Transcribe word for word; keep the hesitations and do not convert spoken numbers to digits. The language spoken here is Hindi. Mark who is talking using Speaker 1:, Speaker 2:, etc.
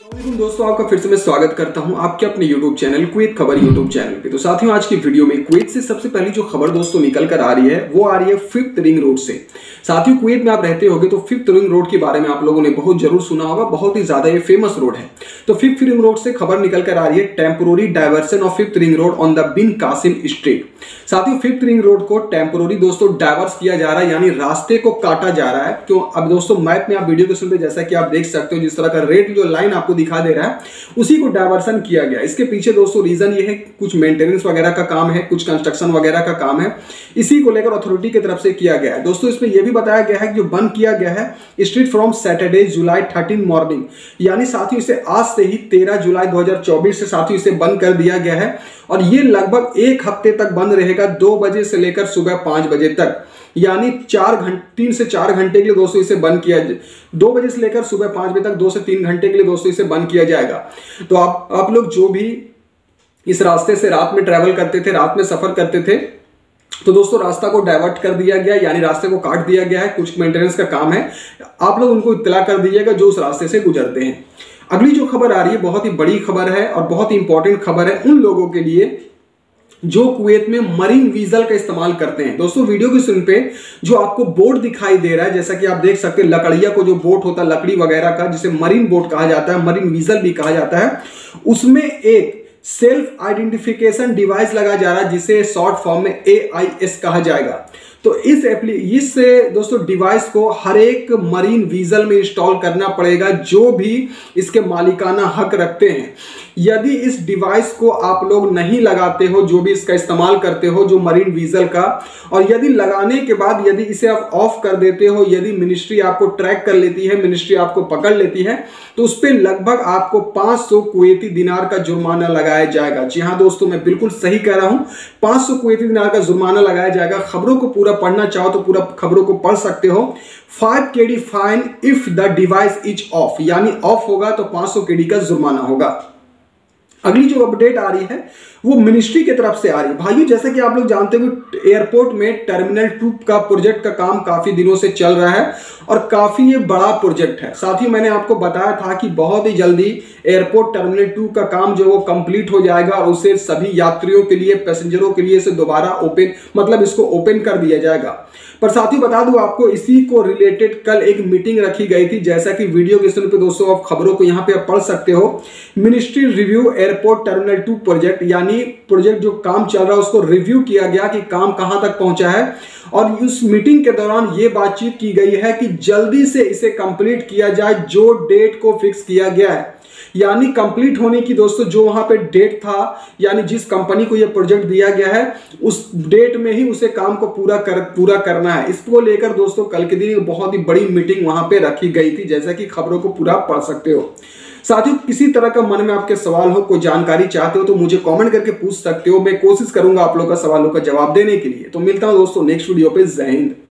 Speaker 1: वालेकुम दोस्तों, आपका फिर से मैं स्वागत करता हूं आपके अपने YouTube चैनल कुवैत खबर YouTube चैनल पे। तो साथियों, आज की वीडियो में कुवैत से सबसे पहली जो खबर दोस्तों निकल कर आ रही है वो आ रही है फिफ्थ रिंग रोड से। साथियों, कुवैत में आप रहते होंगे तो फिफ्थ रिंग रोड के बारे में आप लोगों ने बहुत जरूर सुना होगा, बहुत ही ज्यादा ये फेमस रोड है। तो फिफ्थ रिंग रोड से खबर निकल कर आ रही है, temporary diversion of fifth ring road on the bin Kasim street. साथियों, फिफ्थ रिंग रोड को टेम्पोररी दोस्तों डायवर्स किया जा रहा है, यानी रास्ते को काटा जा रहा है। क्यों? अब दोस्तों मैप में आप वीडियो के सुनते जैसा कि आप देख सकते हो, जिस तरह का रेड जो लाइन आपको दिखा दे रहा है उसी को डायवर्सन किया गया। इसके पीछे दोस्तों रीजन ये है, कुछ मेंटेनेंस वगैरह का काम है, कुछ कंस्ट्रक्शन वगैरह का काम है, इसी को लेकर अथॉरिटी की तरफ से किया गया है। दोस्तों इसमें यह भी बताया गया है कि जो बंद किया गया है street from Saturday July thirteen morning, यानी साथियों इसे आज से ही तेरह जुलाई दो हजार चौबीस से साथियों इसे बंद कर दिया गया है और ये लगभग एक हफ्ते तक बंद रहेगा, दो बजे से लेकर सुबह पांच बजे तक, यानी चार घंटे तीन से चार घंटे के लिए दोस्तों इसे बंद किया, दो बजे से लेकर सुबह पांच बजे तक दो से तीन घंटे के लिए दोस्तों इसे बंद किया जाएगा। तो आप आप लोग जो भी इस रास्ते से रात में ट्रैवल करते थे, रात में सफर करते थे, तो दोस्तों रास्ता को डाइवर्ट कर दिया गया, यानी रास्ते को काट दिया गया है। कुछ मेंटेनेंस का काम है, आप लोग उनको इत्तला कर दीजिएगा जो उस रास्ते से गुजरते हैं। अगली जो खबर आ रही है बहुत ही बड़ी खबर है और बहुत ही इंपॉर्टेंट खबर है उन लोगों के लिए जो कुवैत में मरीन वीजल का इस्तेमाल करते हैं। दोस्तों वीडियो की सुन पे जो आपको बोट दिखाई दे रहा है, जैसा कि आप देख सकते हैं, लकड़िया को जो बोट होता है लकड़ी वगैरह का, जिसे मरीन बोट कहा जाता है, मरीन वीजल भी कहा जाता है, उसमें एक सेल्फ आइडेंटिफिकेशन डिवाइस लगाया जा रहा है जिसे शॉर्ट फॉर्म में ए आई एस कहा जाएगा। तो इस एप्ली इस दोस्तों डिवाइस को हर एक मरीन वीजल में इंस्टॉल करना पड़ेगा जो भी इसके मालिकाना हक रखते हैं। यदि इस डिवाइस को आप लोग नहीं लगाते हो, जो भी इसका इस्तेमाल करते हो जो मरीन वीजल का, और यदि लगाने के बाद यदि इसे आप ऑफ कर देते हो, यदि मिनिस्ट्री आपको ट्रैक कर लेती है, मिनिस्ट्री आपको पकड़ लेती है, तो उस पर लगभग आपको पांच सौ कुवैती दिनार का जुर्माना लगाया जाएगा। जी हाँ दोस्तों, मैं बिल्कुल सही कह रहा हूं, पांच सौ कुवैती दिनार का जुर्माना लगाया जाएगा। खबरों को पूरा पढ़ना चाहो तो पूरा खबरों को पढ़ सकते हो। Five K D fine if the device is off, यानी ऑफ होगा तो पांच सौ के डी का जुर्माना होगा। अगली जो अपडेट आ रही है वो मिनिस्ट्री की तरफ से आ रही है। भाइयों, जैसे कि आप लोग जानते हो एयरपोर्ट में टर्मिनल टू का प्रोजेक्ट का काम काफी दिनों से चल रहा है और काफी ये बड़ा प्रोजेक्ट है। साथ ही मैंने आपको बताया था कि बहुत ही जल्दी एयरपोर्ट टर्मिनल टू का काम जो वो कंप्लीट हो जाएगा और उसे सभी यात्रियों के लिए, पैसेंजरों के लिए इसे दोबारा ओपन, मतलब इसको ओपन कर दिया जाएगा। पर साथ ही बता दूं आपको, इसी को रिलेटेड कल एक मीटिंग रखी गई थी, जैसा कि वीडियो के स्क्रीन पे दोस्तों आप खबरों को यहां पे आप पढ़ सकते हो। Ministry review airport terminal two project, यानी प्रोजेक्ट जो काम चल रहा है उसको रिव्यू किया गया कि काम कहां तक पहुंचा है, और उस मीटिंग के दौरान यह बातचीत की गई है कि जल्दी से इसे कंप्लीट किया जाए जो डेट को फिक्स किया गया है। यानी कंप्लीट होने की दोस्तों जो वहां पे डेट था, यानी जिस कंपनी को यह प्रोजेक्ट दिया गया है उस डेट में ही उसे काम को पूरा कर पूरा करना है। इसको लेकर दोस्तों कल के दिन बहुत ही बड़ी मीटिंग वहां पे रखी गई थी, जैसा कि खबरों को पूरा पढ़ सकते हो। साथियों, किसी तरह का मन में आपके सवाल हो, कोई जानकारी चाहते हो तो मुझे कमेंट करके पूछ सकते हो। मैं कोशिश करूंगा आप लोगों का सवालों का जवाब देने के लिए। तो मिलता हूं दोस्तों नेक्स्ट वीडियो पे। जय हिंद।